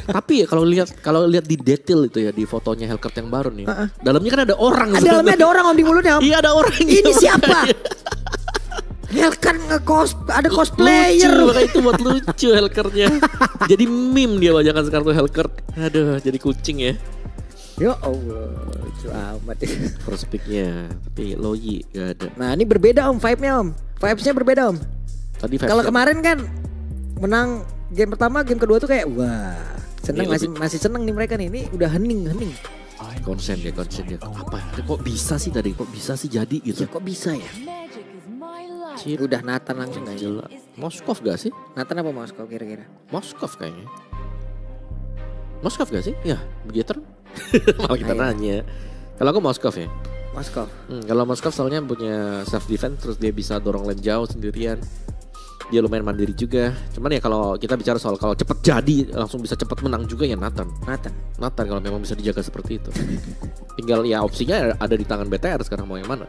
Tapi ya kalau lihat di detail itu ya di fotonya Hellcat yang baru nih. Dalamnya kan ada orang. Dalamnya ada orang om di mulutnya om. Iya ada orang. Ini siapa? Hellcat ada cosplayer. Lucu, makanya itu buat lucu Hellcatnya. Jadi meme dia bajakan sekarang tuh Hellcat. Aduh jadi kucing ya. Ya Allah, lucu amat. First picknya, tapi Loyi gak ada. Nah ini berbeda om, vibe-nya om. Vibes-nya berbeda om. Tadi Kalau kemarin kan menang game pertama, game kedua tuh kayak wah seneng, masih seneng nih mereka nih. Ini udah hening. Konsen dia. Apa? Kok bisa sih tadi? Kok bisa sih jadi gitu? Ya kok bisa ya? Udah Nathan langsung aja. Moskov gak sih? Nathan apa Moskov kira-kira? Moskov kayaknya. Moskov gak sih? Ya, begitu. Malah kita nanya. Kalau aku Moskov ya. Moskov. Kalau Moskov soalnya punya self defense, terus dia bisa dorong lane jauh sendirian. Dia lumayan mandiri juga. Cuman ya kalau kita bicara soal kalau cepet jadi langsung bisa cepet menang juga ya Nathan kalau memang bisa dijaga seperti itu. Tinggal ya opsinya ada di tangan BTR sekarang mau yang mana.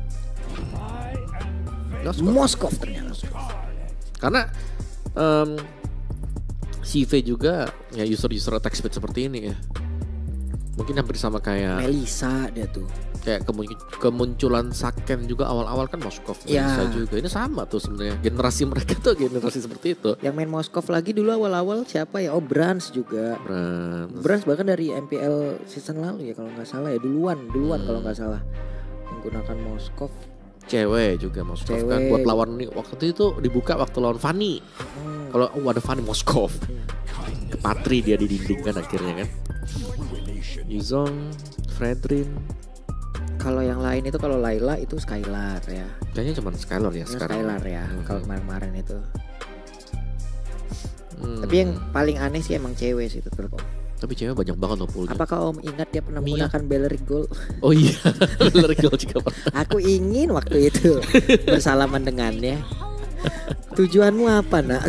Moskov ternyata. Karena CV juga ya user attack speed seperti ini ya. Mungkin hampir sama kayak Melisa dia tuh. Kayak kemunculan Saken juga awal-awal kan Moskov. Melisa juga. Ini sama tuh sebenarnya. Generasi mereka tuh generasi seperti itu. Yang main Moskov lagi dulu awal-awal siapa ya? Oh Brans juga. Brans bahkan dari MPL season lalu ya kalau nggak salah ya. Duluan kalau nggak salah. Menggunakan Moskov. Cewek juga Moskov kan. Buat lawan nih waktu itu dibuka waktu lawan Fanny. Kalau ada Fanny Moskov. Kepatri dia di dinding kan akhirnya kan. Yuzong, Fredrin. Kalau yang lain itu kalau Layla itu Skylar ya. Kayaknya cuma Skylar ya sekarang. Skylar ya. Kalau kemarin itu. Tapi yang paling aneh sih emang cewek sih tetap om. Tapi cewek banyak banget loh poolnya. Apakah om ingat dia pernah menggunakan Bellerik Gold? Oh iya, Bellerik Gold juga pernah. Aku ingin waktu itu bersalaman dengannya. Tujuanmu apa nak?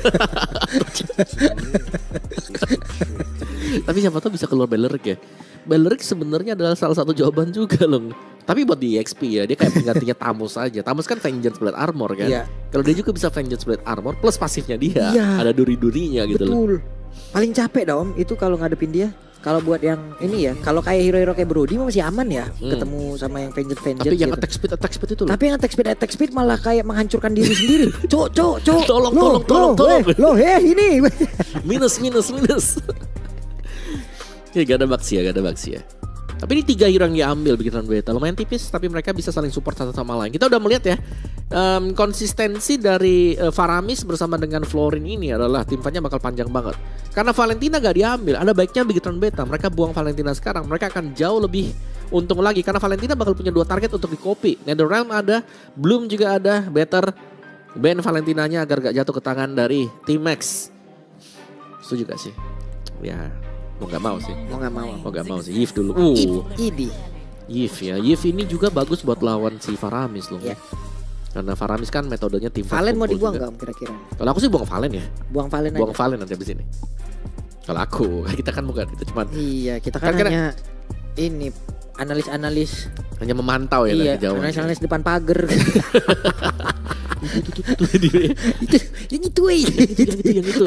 Tapi siapa tahu bisa keluar Bellerik ya. Bellerik sebenarnya adalah salah satu jawaban juga loh. Tapi buat di EXP ya dia kayak penggantinya Tamus aja. Tamus kan Vengeance Blade Armor kan. Iya. Kalau dia juga bisa Vengeance Blade Armor plus pasifnya dia. Iya. Ada duri-durinya gitu loh. Betul. Paling capek dong itu kalau ngadepin dia. Kalau buat yang ini ya, kalau kayak hero-hero kayak Brody masih aman ya, ketemu sama yang Vengeance Tapi yang gitu. attack speed itu loh. Tapi yang attack speed malah kayak menghancurkan diri sendiri. Cok. Tolong. Loh, ini. minus. Ya gak ada baksi ya. Tapi ini 3 hero yang diambil begitu beta. Lumayan tipis tapi mereka bisa saling support satu sama lain. Kita udah melihat ya konsistensi dari Faramis bersama dengan Florin ini adalah tim fightnya bakal panjang banget. Karena Valentina gak diambil. Ada baiknya begitu beta. Mereka buang Valentina sekarang. Mereka akan jauh lebih untung lagi. Karena Valentina bakal punya 2 target untuk di copy. Netherrealm ada, Bloom juga ada. Better ban Valentinanya agar gak jatuh ke tangan dari T-Max. Setuju gak sih? Ya mau gak mau sih. Yif dulu. Yif ya. Yif ini juga bagus buat lawan si Faramis loh. Yeah. Karena Faramis kan metodenya tim Valen mau dibuang gak kira-kira? Kalau aku sih buang Valen ya. Buang Valen nanti abis ini. Kalau aku, kita kan bukan, kita cuma. Iya, kita kan hanya ini analis. Hanya memantau ya. Iya, analis depan pagar. itu yang itu.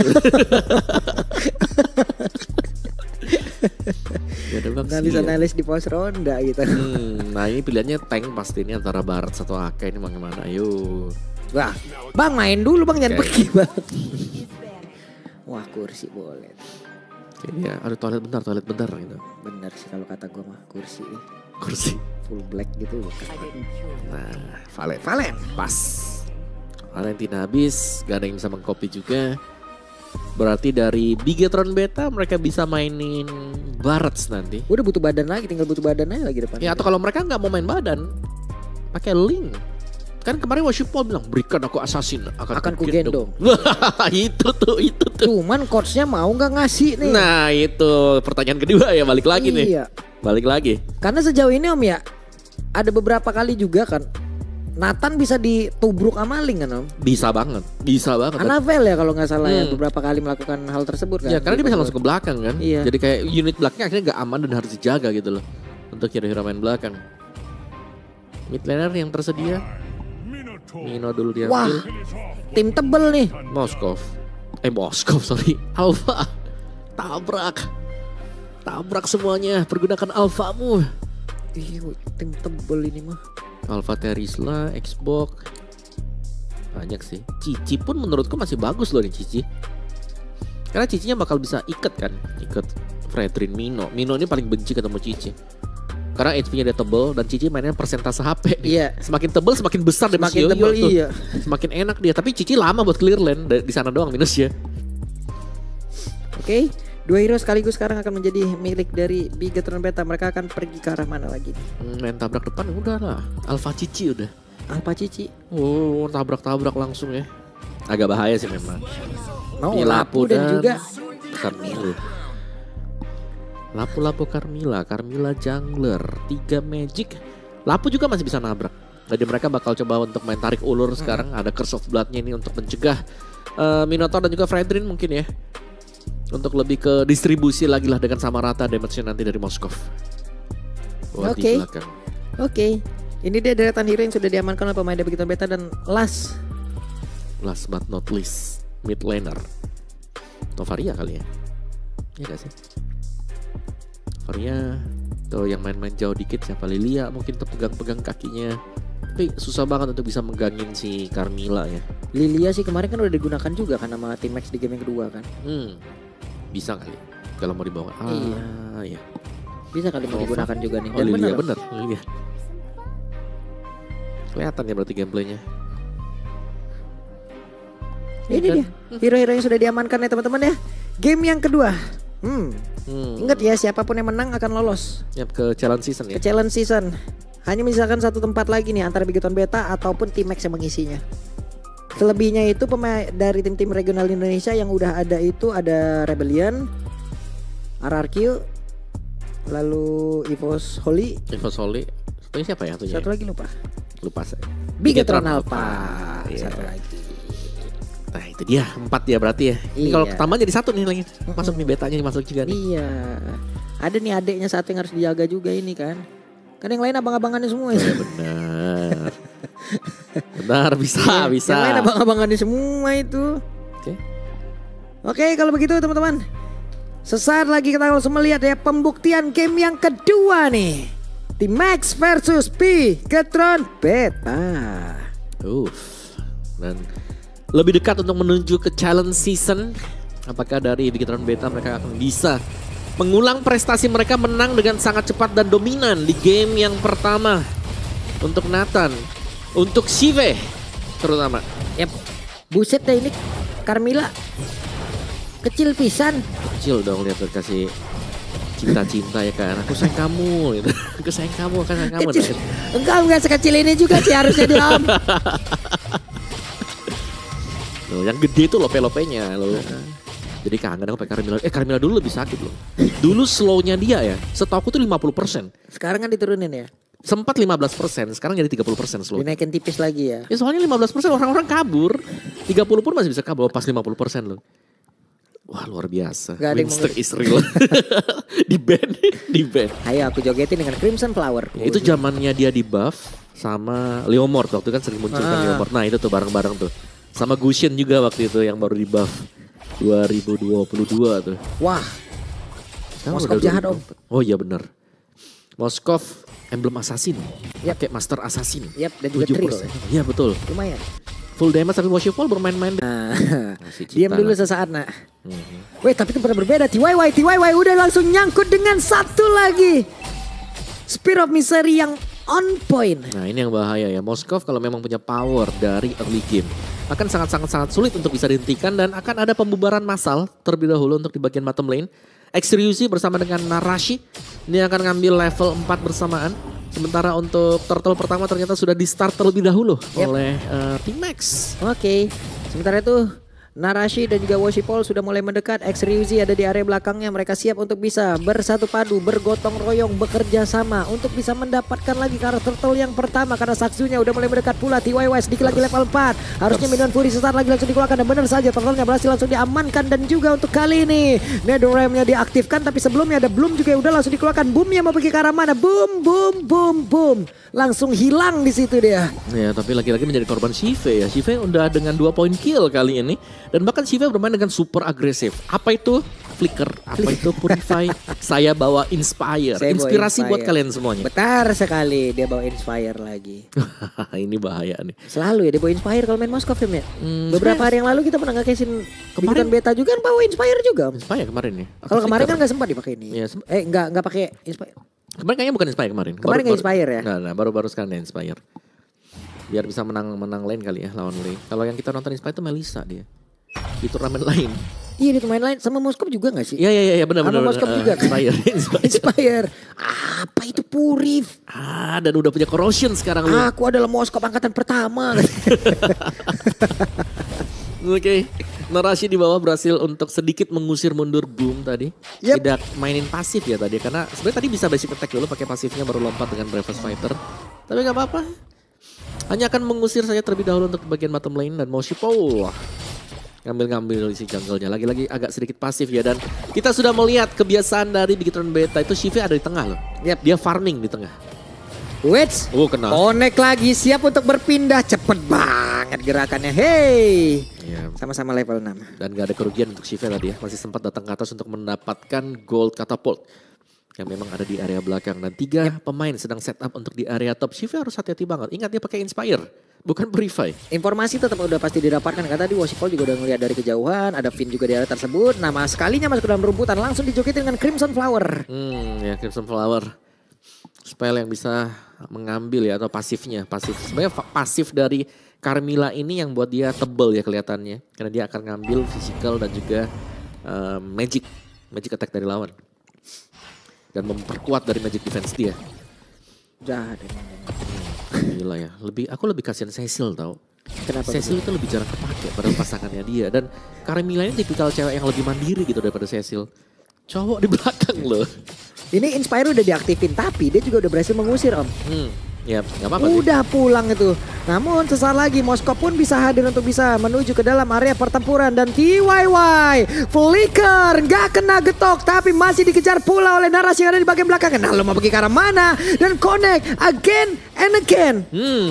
Analis di pos ronda gitu. Nah ini pilihannya tank pasti ini antara Barat atau AK ini bagaimana? Ayo. Wah, bang main dulu bang, jangan pergi bang. Wah kursi boleh. Kayaknya ada toilet bentar gitu. Bener sih kalau kata gue mah kursi. Full black gitu bukan. Nah Valen pas. Valentina habis, gak ada yang bisa mengcopy juga. Berarti dari Bigetron Beta mereka bisa mainin Barats nanti. Udah butuh badan lagi, tinggal butuh badan aja lagi depan. Ya atau kalau mereka nggak mau main badan, pakai link. Kan kemarin Worship Paul bilang berikan aku assassin akan ku gendong. itu tuh. Cuman coachnya mau nggak ngasih nih. Nah itu pertanyaan kedua ya balik lagi nih. Balik lagi. Karena sejauh ini om ya ada beberapa kali juga kan. Nathan bisa ditubruk sama Link kan om? Bisa banget. Anavel ya kalau nggak salah ya beberapa kali melakukan hal tersebut kan? Ya karena dia bisa langsung ke belakang kan? Iya. Jadi kayak unit belakangnya akhirnya nggak aman dan harus dijaga gitu loh. Untuk hero-hero main belakang. Mid laner yang tersedia. Mino dulu diambil. Wah, tim tebel nih. Moskov sorry. Alpha. Tabrak semuanya, pergunakan alfamu. Tim tebel ini mah. Alpha Terisla, Xbox. Banyak sih. Cici pun menurutku masih bagus loh nih Cici. Karena Cicinya bakal bisa ikat kan. Ikat Fredrin Mino. Mino ini paling benci ketemu Cici. Karena HP-nya dia tebel dan Cici mainnya persentase HP. Iya. Semakin tebel semakin besar deh semakin tebel iya. Semakin enak dia. Tapi Cici lama buat clear lane. Di sana doang minusnya. Oke. 2 hero sekaligus sekarang akan menjadi milik dari Bigetron Beta. Mereka akan pergi ke arah mana lagi nih? Main tabrak depan udah lah. Alpha Cici udah. Alpha Cici. Oh, tabrak-tabrak langsung ya. Agak bahaya sih memang. Lapu dan juga Carmilla. Lapu Carmilla jungler, 3 magic. Lapu juga masih bisa nabrak. Jadi mereka bakal coba untuk main tarik ulur sekarang. Ada Curse of Blood-nya ini untuk mencegah Minotaur dan juga Fredrin mungkin ya. Untuk lebih ke distribusi lagi lah dengan sama rata damage-nya nanti dari Moskov. Oke. Ini dia deretan hero yang sudah diamankan oleh pemain dari Bigetron Beta dan last but not least mid laner. Novaria kali ya. Iya gak sih? Novaria tuh yang main-main jauh dikit siapa, Lilia mungkin terpegang-pegang kakinya. Tapi susah banget untuk bisa menggangin si Carmilla ya. Lilia sih kemarin kan udah digunakan juga kan sama Team Max di game yang kedua kan. Bisa kali kalau mau dibawa. Iya. Bisa kali mau digunakan juga nih. Dan Lilia bener. Lilia. Kelihatan ya berarti gameplaynya. Ini dia hero-hero yang sudah diamankan ya teman-teman ya. Game yang kedua. Ingat ya, siapapun yang menang akan lolos. Ke challenge season ya. Ke challenge season. Hanya misalkan satu tempat lagi nih antara Bigetron Beta ataupun Team Max yang mengisinya. Selebihnya itu pemain dari tim-tim regional Indonesia yang udah ada itu ada Rebellion, RRQ, lalu EVOS Holy. Satunya siapa ya? Satu lagi lupa saya. Bigetron Alpha. Satu lagi. Nah itu dia 4 ya berarti ya. Ini kalau tambah jadi 1 nih lagi. Masuk nih betanya masuk juga nih. Iya. Ada nih adeknya satu yang harus dijaga juga ini kan. Kan yang lain abang-abangannya semua ya. Benar. Benar bisa. Yang lain abang-abangannya semua itu. Oke, kalau begitu teman-teman. Sesaat lagi kita harus melihat ya pembuktian game yang kedua nih. Team Max versus Bigetron Beta. Dan lebih dekat untuk menuju ke challenge season. Apakah dari Bigetron Beta mereka akan bisa mengulang prestasi mereka menang dengan sangat cepat dan dominan di game yang pertama. Untuk Nathan, untuk Shive terutama. Buset deh ini Carmilla kecil pisan. Kecil dong lihat kasih cinta-cinta ya kan. Aku sayang kamu gitu. Aku sayang kamu. Enggak sekecil ini juga sih harusnya diam. Loh, yang gede itu lope-lopenya loh. Jadi kangen aku pakai Carmilla. Carmilla dulu lebih sakit loh. Dulu slownya dia ya, setahu aku tuh 50%. Sekarang kan diturunin ya? Sempat 15%, sekarang jadi 30% slow. Dinaikin tipis lagi ya? Ya soalnya 15% orang-orang kabur. 30 pun masih bisa kabur, pas 50% loh. Wah luar biasa. Winster is real. Di band. Ayo aku jogetin dengan Crimson Flower. Ya, itu zamannya dia di buff sama Leomord. Waktu kan sering muncul kan Leomord. Nah itu tuh bareng-bareng tuh. Sama Gusion juga waktu itu yang baru di buff 2022 tuh. Wah. Moskov jahat om. Oh iya benar. Moskov emblem assassin. Pakai master assassin. Dan juga Trill. Iya betul. Lumayan. Full damage tapi Worshipful bermain-main. Diam dulu sesaat nak. Weh tapi itu berbeda. TYY udah langsung nyangkut dengan satu lagi. Spear of Misery yang on point. Nah ini yang bahaya ya. Moskov kalau memang punya power dari early game akan sangat sulit untuk bisa dihentikan. Dan akan ada pembubaran massal terlebih dahulu untuk di bagian bottom lane. Xryuzi bersama dengan Narashi. Ini akan ngambil level 4 bersamaan. Sementara untuk turtle pertama ternyata sudah di start terlebih dahulu oleh Team Max. Oke. Sementara itu Narashi dan juga Worshipful sudah mulai mendekat. Xryuzi ada di area belakangnya. Mereka siap untuk bisa bersatu padu, bergotong royong, bekerja sama untuk bisa mendapatkan lagi karakter turtle yang pertama. Karena Saksunya udah mulai mendekat pula. TYY sedikit lagi level 4. Harusnya Minion Fury sesaat lagi langsung dikeluarkan. Dan benar saja turtle-nya berhasil langsung diamankan. Dan juga untuk kali ini Netherrealm-nya diaktifkan. Tapi sebelumnya ada Bloom juga udah langsung dikeluarkan. Boom-nya mau pergi ke arah mana? Boom. Langsung hilang di situ dia. Ya tapi lagi-lagi menjadi korban Shive ya. Shive udah dengan 2 point kill kali ini. Dan bahkan Shiva bermain dengan super agresif. Apa itu? Flicker, apa itu Purify? Saya bawa Inspire. Saya bawa Inspirasi buat Inspire. kalian semuanya. Betar sekali dia bawa Inspire lagi. Ini bahaya nih. Selalu ya dia bawa Inspire kalau main Moskov ya. Beberapa hari yang lalu kita pernah nge-casein Kemarin- Bigotan Beta juga kan bawa Inspire juga. Om. Inspire kemarin ya. Kalau kemarin kan nggak sempat dipakai ini. Iya, Nggak pakai Inspire. Kemarin kayaknya bukan Inspire kemarin. Kemarin nggak Inspire ya? Nah, baru-baru sekarang ada Inspire. Biar bisa menang lane kali ya lawan lane. Kalau yang kita nonton Inspire itu Melissa dia. Di turnamen lain. Iya di main lain sama Moskov juga gak sih? Iya benar. Sama Moskov juga kan? Inspire. Inspire. Apa itu Purif? Dan udah punya corrosion sekarang lu. Aku adalah Moskov angkatan pertama. Oke. Narashi di bawah berhasil untuk sedikit mengusir mundur Boom tadi. Yep. Tidak mainin pasif ya tadi karena sebenarnya tadi bisa basic attack dulu pakai pasifnya baru lompat dengan Bravest Fighter. Tapi gak apa-apa. Hanya akan mengusir saja terlebih dahulu untuk bagian bottom lane dan Moshipo ngambil si jungle-nya. Lagi-lagi agak sedikit pasif ya. Dan kita sudah melihat kebiasaan dari Bigetron Beta itu Shiva ada di tengah loh. Yep. Dia farming di tengah. Wits. Kena. Connect lagi siap untuk berpindah. Cepet banget gerakannya. Hey. Ya. Sama-sama level 6. Dan gak ada kerugian untuk Shiva tadi ya. Masih sempat datang ke atas untuk mendapatkan gold catapult. Yang memang ada di area belakang. Dan 3 pemain sedang setup untuk di area top. Shiva harus hati-hati banget. Ingat dia pakai Inspire. Bukan Purify. Informasi tetap udah pasti didapatkan. Kata tadi Washipol juga udah ngeliat dari kejauhan. Ada Finn juga di area tersebut. Nama sekalinya masuk ke dalam rumputan. Langsung dijokitin dengan Crimson Flower. Ya Crimson Flower. Spell yang bisa mengambil ya atau pasifnya. Sebenarnya pasif dari Carmilla ini yang buat dia tebel ya kelihatannya. Karena dia akan ngambil physical dan juga magic attack dari lawan. Dan memperkuat dari magic defense dia. Jahat. Gila ya. Aku lebih kasihan Cecil tau. Kenapa? Cecil itu lebih jarang kepake pada pasangannya dia. Dan Carmilla ini tipikal cewek yang lebih mandiri gitu daripada Cecil. Cowok di belakang loh. Ini Inspire udah diaktifin. Tapi dia juga udah berhasil mengusir Om. Ya gak apa-apa sih. Udah pulang itu. Namun sesaat lagi Moskov pun bisa hadir untuk bisa menuju ke dalam area pertempuran. Dan TYY Flicker gak kena getok. Tapi masih dikejar pula oleh Narasi yang ada di bagian belakang. Nah lo mau pergi ke arah mana? Dan connect again and again.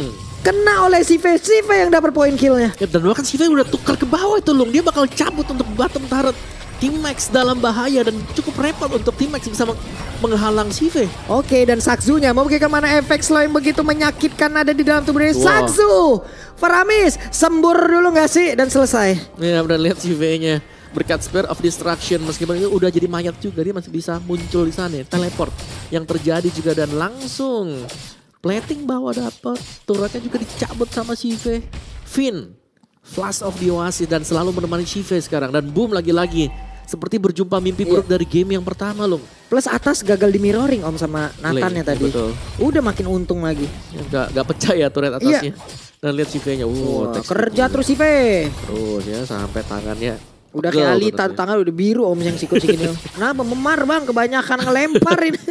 Kena oleh Sive yang dapat poin killnya. Ya, dan bahkan Shiva udah tukar ke bawah itu Lung. Dia bakal cabut untuk bottom turret. Team Max dalam bahaya dan cukup repot untuk Team Max bisa menghalang Shiva. Oke, dan Sakzunya mau pergi kemana? Efek slow yang begitu menyakitkan ada di dalam tubuh dari Wow. Sakzu. Faramis sembur dulu gak sih? Dan selesai. Ya udah lihat Shiva-nya. Berkat Spear of Destruction meskipun itu udah jadi mayat juga dia masih bisa muncul di sana. Teleport yang terjadi juga dan langsung plating bawah dapat. Turretnya juga dicabut sama Shiva. Finn, Flash of the Oasis dan selalu menemani Shiva sekarang. Dan boom lagi-lagi. Seperti berjumpa mimpi buruk dari game yang pertama loh. Plus atas gagal di mirroring Om sama Nathannya tadi. Betul. Udah makin untung lagi. Gak pecah ya turret atasnya. Dan lihat Shiva-nya. Wah, text kerja terus Sive. terus ya sampai tangannya. Udah pegel kayak Alita turretnya. tangan udah biru Om yang sikut gini. Kenapa memar Bang? Kebanyakan ngelempar ini.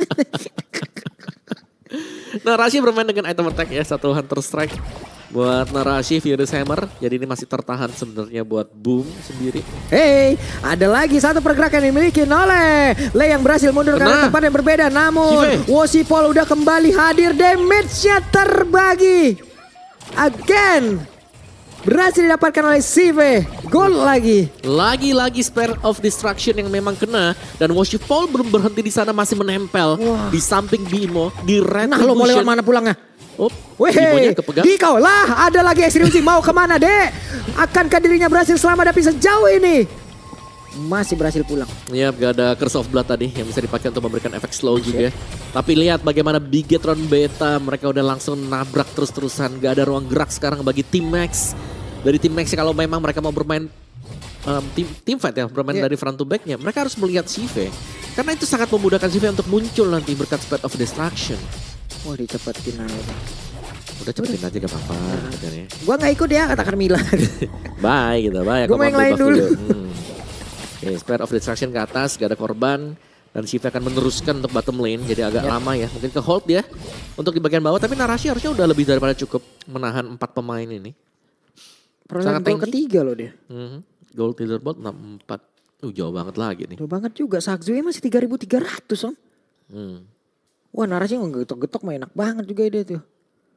Narashi bermain dengan item attack ya. Satu Hunter Strike buat Narashi Furious Hammer. Jadi ini masih tertahan sebenarnya buat Boom sendiri. Hey, ada lagi satu pergerakan yang dimiliki oleh Lei yang berhasil mundur ke arah tempat yang berbeda. Namun Wosipol udah kembali hadir, damage-nya terbagi. Again. Berhasil didapatkan oleh Sive. Gol lagi. Lagi-lagi Spear of Destruction yang memang kena. Dan Wosipol belum berhenti di sana, masih menempel. Wah. Di samping Bimo. Di Nah lo mau lewat Retribution. mana pulangnya? Oh, Weh, Bimonya kepegang. Dikau lah, ada lagi ekstribusi. Mau kemana dek? Akankah dirinya berhasil selamat tapi sejauh ini? Masih berhasil pulang. Ya, gak ada Curse of Blood tadi yang bisa dipakai untuk memberikan efek slow juga. Tapi lihat bagaimana Bigetron Beta, mereka udah langsung nabrak terus-terusan. Gak ada ruang gerak sekarang bagi Team Max. Dari Team Max kalau memang mereka mau bermain team fight ya, bermain dari front to backnya, mereka harus melihat Shiva. Karena itu sangat memudahkan Shiva untuk muncul nanti berkat Speed of Destruction. Wah dicepetin aja. Udah cepetin aja gak apa-apa. Sebenarnya. Gua gak ikut ya kata Carmilla. Bye gitu, bye. Gua mau yang lain dulu. Oke, Spear of Destruction ke atas, gak ada korban. Dan Shiva akan meneruskan untuk bottom lane, jadi agak lama ya. Mungkin ke hold dia untuk di bagian bawah. Tapi Narashi harusnya udah lebih daripada cukup menahan 4 pemain ini. Perolehan gol ketiga loh dia. Gold leaderboard 64. Jauh banget lagi nih. Jauh banget juga. Sakzui masih 3.300 Om. Wah Narasi ngegetok-getok mah enak banget juga dia tuh.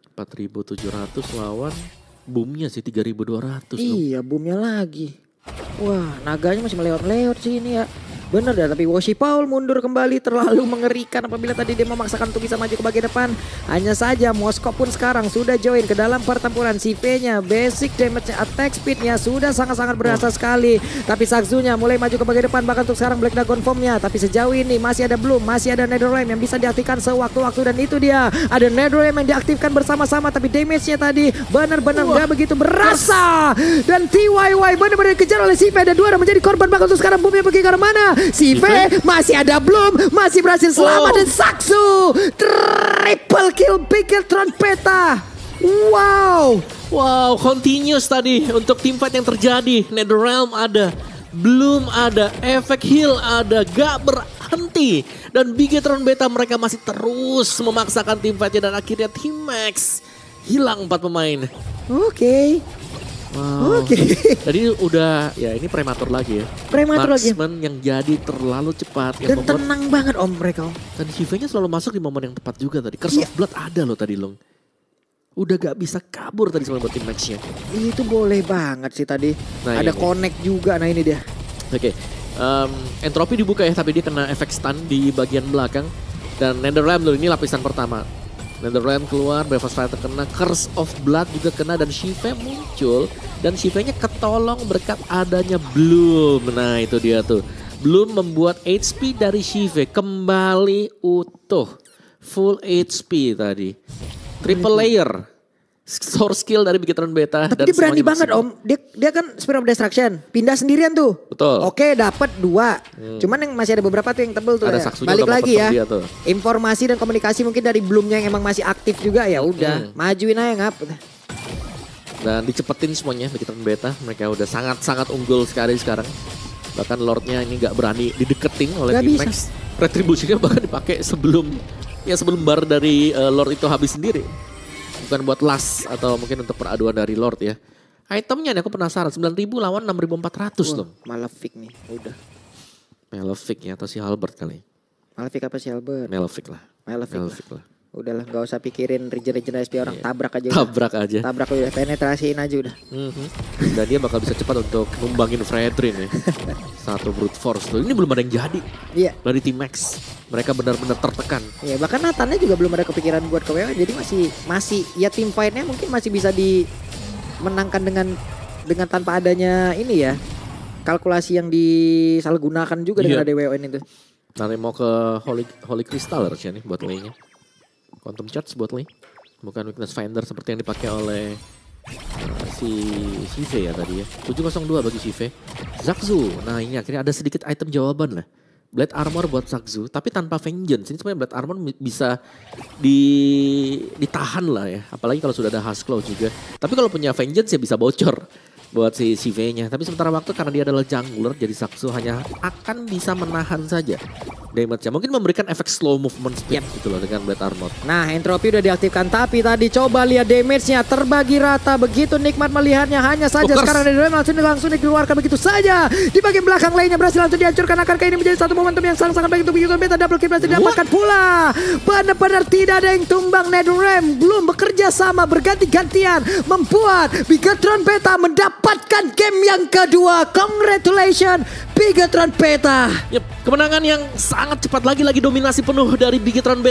4.700 lawan boomnya sih 3.200. Iya boomnya lagi. Wah, naganya masih melewat-lewat sih ini ya. Bener dah, tapi Woshi Paul mundur kembali, terlalu mengerikan apabila tadi dia memaksakan untuk bisa maju ke bagian depan. Hanya saja Moskov pun sekarang sudah join ke dalam pertempuran. CV-nya, basic damage, attack speed-nya sudah sangat-sangat berasa sekali. Tapi Sakzunya mulai maju ke bagian depan, bahkan untuk sekarang Black Dragon Form-nya. Tapi sejauh ini masih ada Bloom, masih ada Netherrealm yang bisa diaktifkan sewaktu-waktu. Dan itu dia, ada Netherrealm yang diaktifkan bersama-sama. Tapi damage-nya tadi benar-benar gak begitu berasa. Dan TYY benar-benar dikejar oleh CV. Ada 2 dan menjadi korban, bahkan untuk sekarang Boom-nya pergi ke mana? CV masih ada Bloom, masih berhasil selamat dan Saksu triple kill Bigetron Peta. Wow, continuous tadi untuk teamfight yang terjadi. Netherrealm ada, Bloom ada, efek heal ada, gak berhenti. Dan Bigetron Beta mereka masih terus memaksakan teamfightnya dan akhirnya Team Max hilang 4 pemain. Oke. Jadi udah ya ini prematur lagi ya. Marksman yang jadi terlalu cepat. Dan tenang banget om mereka. Dan CV-nya selalu masuk di momen yang tepat juga tadi. Curse of Blood ada loh tadi Long. Udah gak bisa kabur tadi sama buat Team Max-nya. Itu boleh banget sih tadi. Nah, ada connect juga, nah ini dia. Oke. Entropy dibuka ya, tapi dia kena efek stun di bagian belakang. Dan Netherrealm loh, ini lapisan pertama. Netherrealm keluar, Breakfast Fighter kena, Curse of Blood juga kena, dan Shive muncul. Dan Shive-nya ketolong berkat adanya Bloom. Nah itu dia tuh. Bloom membuat HP dari Shive kembali utuh. Full HP tadi. Triple layer. Source skill dari Bigetron Beta. Tapi dia berani banget om. Dia kan Spear of Destruction. Pindah sendirian tuh. Betul. Oke dapat 2. Cuman yang masih ada beberapa tuh yang tebel tuh. Ada ya. Balik lagi ya. Informasi dan komunikasi mungkin dari Bloomnya yang emang masih aktif juga ya udah. Majuin aja ngap. Dan dicepetin semuanya Bigetron Beta. Mereka udah sangat-sangat unggul sekali sekarang. Bahkan Lordnya ini gak berani dideketin oleh Team Max. Retribusinya bahkan dipakai sebelum bar dari Lord itu habis sendiri. Bukan buat last atau mungkin untuk peraduan dari Lord ya. Itemnya nih aku penasaran, 9.000 lawan 6.400 loh. Malefic nih, udah. Malefic ya atau si Halberd kali. Malefic apa si Halberd? Malefic lah. Malefic lah. Udahlah gak usah pikirin regen SP orang, tabrak aja. Tabrak aja. Tabrak udah, penetrasiin aja udah. Dan dia bakal bisa cepat untuk numbangin Fredrin ya. Satu brute force tuh. Ini belum ada yang jadi. Iya. Dari Team Max. Mereka benar-benar tertekan. Iya, bahkan Nathannya juga belum ada kepikiran buat ke WW. Jadi masih ya team fight-nya mungkin masih bisa dimenangkan dengan tanpa adanya ini ya. Kalkulasi yang disalahgunakan juga dengan ada WWN itu. Nanti mau ke Holy Crystal harusnya nih buat lane-nya. Quantum Charge buat lane. Bukan Weakness Finder seperti yang dipakai oleh si Shive ya tadi ya. 702 bagi Shive. Zakzu. Nah ini akhirnya ada sedikit item jawaban lah. Blade Armor buat Sakzu, tapi tanpa Vengeance. Ini sebenarnya Blade Armor bisa ditahan lah ya. Apalagi kalau sudah ada Husklow juga. Tapi kalau punya Vengeance ya bisa bocor buat si CV-nya. Tapi sementara waktu karena dia adalah jungler, jadi Sakzu hanya akan bisa menahan saja damage-nya. Mungkin memberikan efek slow movement speed gitu loh dengan Blade Armor. Nah Entropy udah diaktifkan, tapi tadi coba lihat damage-nya terbagi rata. Begitu nikmat melihatnya, hanya saja sekarang langsung dikeluarkan begitu saja. Di bagian belakang lainnya berhasil langsung dihancurkan. Akankah ini menjadi satu momentum yang sangat-sangat baik untuk Bigetron Beta? Double kill berhasil didapatkan pula. Benar-benar tidak ada yang tumbang. Netherrealm belum bekerja sama, berganti-gantian membuat Bigetron Beta mendapatkan game yang kedua. Congratulations Bigetron Beta. Kemenangan yang sangat cepat, lagi dominasi penuh dari Bigetron Beta.